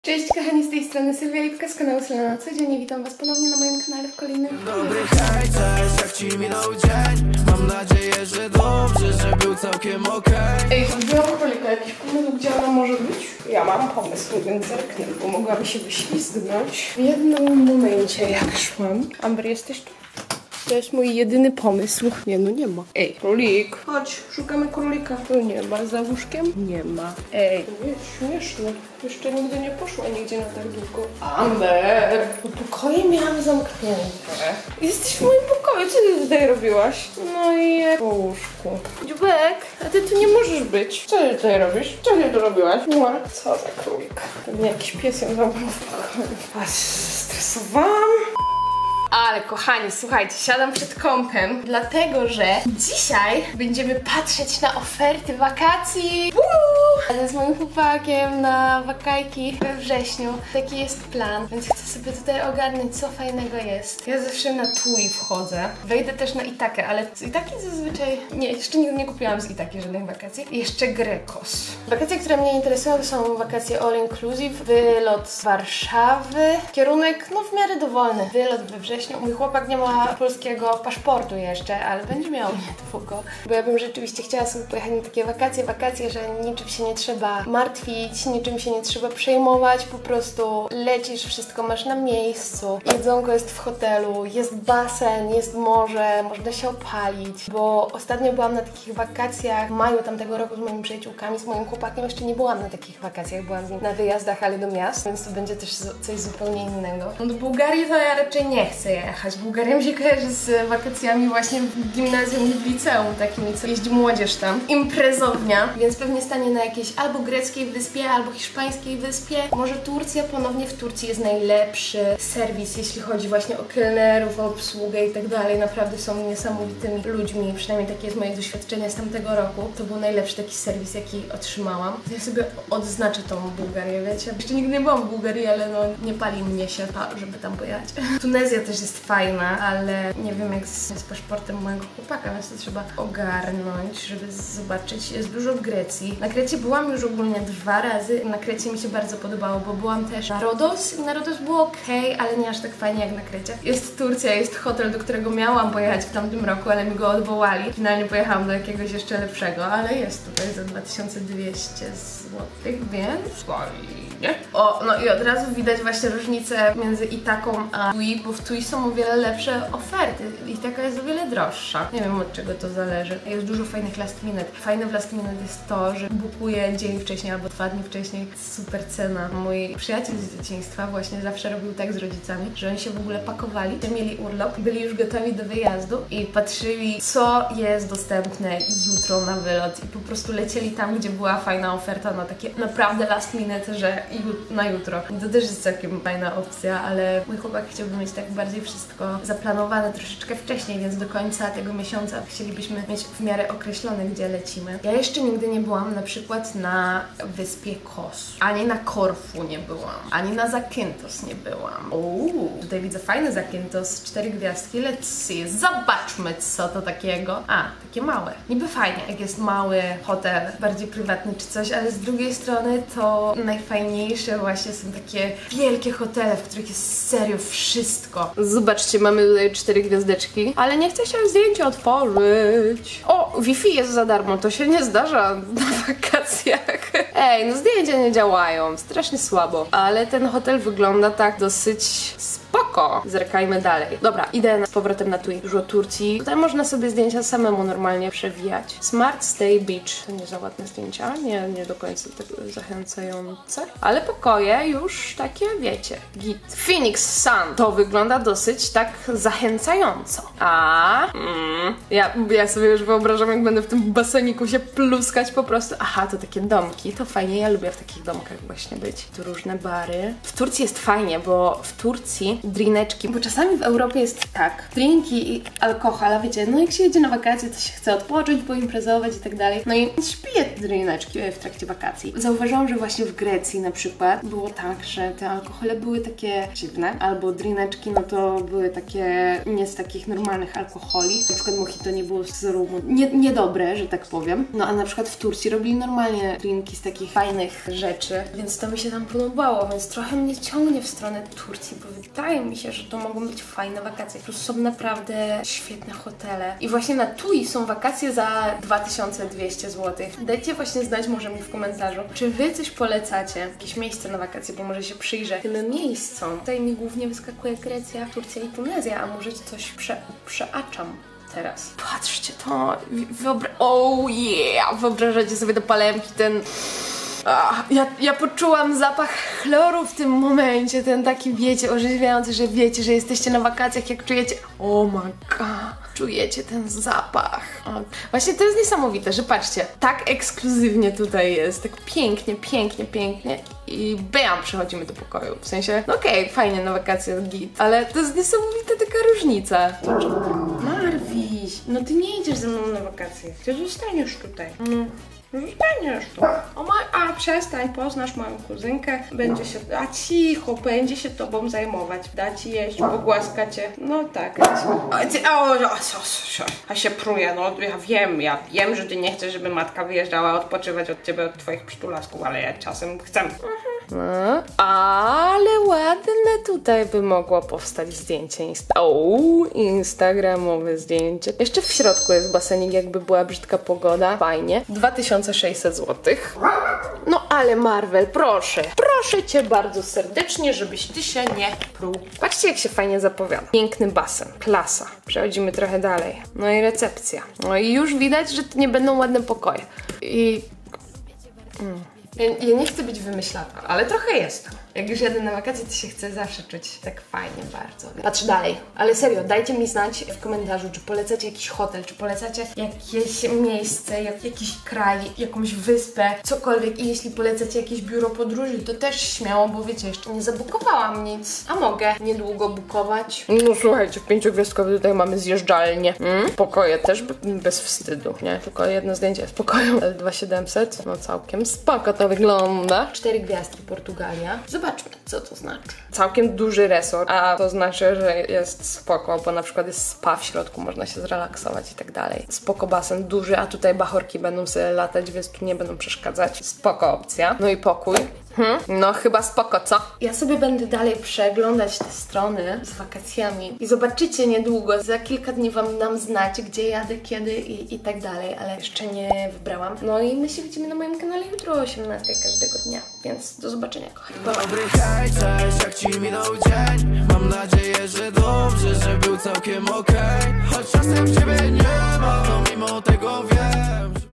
Cześć kochani, z tej strony Sylwia Lipka z kanału Syla na co dzień. Witam was ponownie na moim kanale w kolejnym Dobry hej, cześć, jak ci minął dzień? Mam nadzieję, że dobrze, że był całkiem okej. Ej, zrobiłam królika, jakiś pomysł, gdzie ona może być? Ja mam pomysł, więc zerknę, bo mogłam się wyślizgnąć w jednym momencie, jak szłam. Amber, jesteś tu? To jest mój jedyny pomysł. Nie, no nie ma. Ej, królik. Chodź, szukamy królika. Tu nie ma. Za łóżkiem? Nie ma. Ej, to jest śmieszne. Jeszcze nigdy nie poszła nigdzie na tak długo. Amber! Pokoje miałam zamknięte. Jesteś w moim pokoju. Co ty tutaj robiłaś? No i po łóżku. Dziubek, a ty tu nie możesz być. Co ty tutaj robisz? Co ty tu robiłaś? No, co za królik? Pewnie jakiś pies ją zamknął w pokoju. Aż stresowałam. Ale kochani, słuchajcie, siadam przed kompem, dlatego że dzisiaj będziemy patrzeć na oferty wakacji. Jadę z moim chłopakiem na wakajki we wrześniu. Taki jest plan, więc chcę sobie tutaj ogarnąć, co fajnego jest. Ja zawsze na TUI wchodzę. Wejdę też na Itakę, ale z Itaki zazwyczaj... Nie, jeszcze nigdy nie kupiłam z Itaki żadnych wakacji. I jeszcze Grekos. Wakacje, które mnie interesują, to są wakacje all inclusive, wylot z Warszawy, kierunek, no w miarę dowolny. Wylot we wrześniu. Mój chłopak nie ma polskiego paszportu jeszcze, ale będzie miał niedługo. Bo ja bym rzeczywiście chciała sobie pojechać na takie wakacje, że niczym się nie trzeba martwić, niczym się nie trzeba przejmować, po prostu lecisz, wszystko masz na miejscu, jedzonko jest w hotelu, jest basen, jest morze, można się opalić, bo ostatnio byłam na takich wakacjach w maju tamtego roku z moimi przyjaciółkami, z moim chłopakiem, jeszcze nie byłam na takich wakacjach, byłam z nim na wyjazdach, ale do miast, więc to będzie też coś zupełnie innego. No do Bułgarii to ja raczej nie chcę jechać. Bułgaria mi się kojarzy z wakacjami właśnie w gimnazjum i w liceum, takimi, co jeździ młodzież tam. Imprezownia, więc pewnie stanie na jakiejś albo greckiej wyspie, albo hiszpańskiej wyspie. Może Turcja, ponownie w Turcji jest najlepszy serwis, jeśli chodzi właśnie o kelnerów, o obsługę i tak dalej. Naprawdę są niesamowitymi ludźmi, przynajmniej takie jest moje doświadczenie z tamtego roku. To był najlepszy taki serwis, jaki otrzymałam. Ja sobie odznaczę tą Bułgarię, wiecie? Jeszcze nigdy nie byłam w Bułgarii, ale no nie pali mnie się, żeby tam pojechać. Tunezja też jest fajna, ale nie wiem jak z paszportem mojego chłopaka, więc to trzeba ogarnąć, żeby zobaczyć. Jest dużo w Grecji. Na Krecie byłam już ogólnie 2 razy. Na Krecie mi się bardzo podobało, bo byłam też na Rodos i na Rodos było okej, ale nie aż tak fajnie jak na Krecie. Jest Turcja, jest hotel, do którego miałam pojechać w tamtym roku, ale mi go odwołali. Finalnie pojechałam do jakiegoś jeszcze lepszego, ale jest tutaj za 2200 zł, więc fajnie. O, no i od razu widać właśnie różnicę między Itaką a TUI, bo w TUI są o wiele lepsze oferty. Itaka jest o wiele droższa. Nie wiem od czego to zależy. Jest dużo fajnych last minute. Fajne w last minute jest to, że bukuję dzień wcześniej albo 2 dni wcześniej. Super cena. Mój przyjaciel z dzieciństwa właśnie zawsze robił tak z rodzicami, że oni się w ogóle pakowali, że mieli urlop, byli już gotowi do wyjazdu i patrzyli, co jest dostępne jutro na wylot i po prostu lecieli tam, gdzie była fajna oferta na takie naprawdę last minute, że na jutro. To też jest całkiem fajna opcja, ale mój chłopak chciałby mieć tak bardziej wszystko zaplanowane troszeczkę wcześniej, więc do końca tego miesiąca chcielibyśmy mieć w miarę określone, gdzie lecimy. Ja jeszcze nigdy nie byłam na przykład na wyspie Kos, ani na Korfu nie byłam, ani na Zakynthos nie byłam. Tutaj widzę fajny Zakynthos, 4 gwiazdki, let's see, zobaczmy co to takiego. A, takie małe. Niby fajnie, jak jest mały hotel, bardziej prywatny czy coś, ale z drugiej strony to najfajniejsze właśnie są takie wielkie hotele, w których jest serio wszystko. Zobaczcie, mamy tutaj 4 gwiazdeczki, ale nie chcę się zdjęcia otworzyć. O, Wi-Fi jest za darmo, to się nie zdarza na wakacjach. Ej, no zdjęcia nie działają, strasznie słabo. Ale ten hotel wygląda tak dosyć spoko. Zerkajmy dalej. Dobra, idę z powrotem na TUI. Dużo Turcji. Tutaj można sobie zdjęcia samemu normalnie przewijać. Smart Stay Beach. To nie za ładne zdjęcia. Nie do końca tak zachęcające. Ale pokoje już takie, wiecie, git. Phoenix Sun. To wygląda dosyć tak zachęcająco. Ja sobie już wyobrażam, jak będę w tym baseniku się pluskać po prostu. Aha, to takie domki. To fajnie. Ja lubię w takich domkach właśnie być. Tu różne bary. W Turcji jest fajnie, bo w Turcji drineczki, bo czasami w Europie jest tak, drinki i alkohol, a wiecie, no jak się jedzie na wakacje, to się chce odpocząć, poimprezować i tak dalej, no i śpiję drineczki w trakcie wakacji. Zauważyłam, że właśnie w Grecji na przykład było tak, że te alkohole były takie dziwne, albo drineczki, no to były takie nie z takich normalnych alkoholi, na przykład mojito nie było z rumu, niedobre, że tak powiem, no a na przykład w Turcji robili normalnie drinki z takich fajnych rzeczy, więc to mi się tam podobało, więc trochę mnie ciągnie w stronę Turcji, bo wydaje mi się, że to mogą być fajne wakacje. Plus są naprawdę świetne hotele. I właśnie na TUI są wakacje za 2200 zł. Dajcie właśnie znać może mi w komentarzu, czy wy coś polecacie, jakieś miejsce na wakacje, bo może się przyjrzę tym miejscom. Tutaj mi głównie wyskakuje Grecja, Turcja i Tunezja, a może coś przeaczam teraz. Patrzcie to, wyobrażacie sobie do palemki ten... Ja poczułam zapach chloru w tym momencie, ten taki, wiecie, orzeźwiający, że wiecie, że jesteście na wakacjach, jak czujecie, oh my god, czujecie ten zapach. Właśnie to jest niesamowite, że patrzcie, tak ekskluzywnie tutaj jest, tak pięknie i bam, przechodzimy do pokoju, w sensie, no okej, fajnie na wakacje, git, ale to jest niesamowita taka różnica. Marwiś, no ty nie idziesz ze mną na wakacje, ty zostaniesz tutaj. Zostaniesz tu. Przestań, poznasz moją kuzynkę, będzie się tobą zajmować, da ci jeść, pogłaska cię, no tak. A się pruje, no ja wiem, że ty nie chcesz, żeby matka wyjeżdżała odpoczywać od ciebie, od twoich przytulasków, ale ja czasem chcę. No, ale ładne tutaj by mogło powstać zdjęcie instagramowe zdjęcie. Jeszcze w środku jest basenik, jakby była brzydka pogoda. Fajnie. 2600 zł. No ale Marvel, proszę cię bardzo serdecznie, żebyś ty się nie pruł. Patrzcie, jak się fajnie zapowiada. Piękny basen, klasa. Przechodzimy trochę dalej. No i recepcja. No i już widać, że to nie będą ładne pokoje. Ja nie chcę być wymyślana, ale trochę jestem. Jak już jadę na wakacje, to się chcę zawsze czuć tak fajnie bardzo. Patrz dalej. Ale serio, dajcie mi znać w komentarzu, czy polecacie jakiś hotel, czy polecacie jakieś miejsce, jakiś kraj, jakąś wyspę, cokolwiek. I jeśli polecacie jakieś biuro podróży, to też śmiało, bo wiecie, jeszcze nie zabukowałam nic. A mogę niedługo bukować. No słuchajcie, w 5-gwiazdkowy tutaj mamy zjeżdżalnię. Pokoje też bez wstydu, nie? Tylko jedno zdjęcie z pokoju. 2700, no całkiem spoko to wygląda. 4 gwiazdki Portugalia. Zobaczmy, co to znaczy. Całkiem duży resort, a to znaczy, że jest spoko, bo na przykład jest spa w środku, można się zrelaksować i tak dalej. Spoko basen duży, a tutaj bachorki będą sobie latać, więc tu nie będą przeszkadzać. Spoko opcja. No i pokój. No chyba spoko, co? Ja sobie będę dalej przeglądać te strony z wakacjami i zobaczycie niedługo, za kilka dni wam dam znać, gdzie jadę, kiedy i tak dalej, ale jeszcze nie wybrałam. No i my się widzimy na moim kanale jutro o 18 każdego dnia, więc do zobaczenia, kochani. Dobry hej, cześć, jak ci minął dzień? Mam nadzieję, że dobrze, że był całkiem okej. Choć czasem ciebie nie ma, to mimo tego wiem.